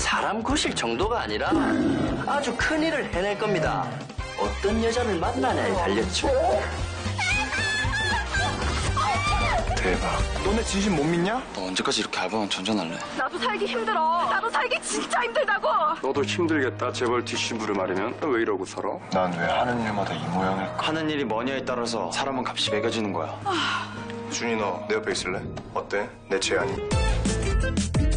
사람 구실 정도가 아니라 아주 큰일을 해낼 겁니다. 어떤 여자를 만나냐에 달렸죠. 대박. 너네 진심 못 믿냐? 너 언제까지 이렇게 알바만 전전할래? 나도 살기 힘들어. 나도 살기 진짜 힘들다고. 너도 힘들겠다. 재벌 뒷심부를 말이면 왜 이러고 살아? 난 왜 하는 일마다 이 모양일까? 하는 일이 뭐냐에 따라서 사람은 값이 매겨지는 거야. 준이 너 내 옆에 있을래? 어때? 내 제안이.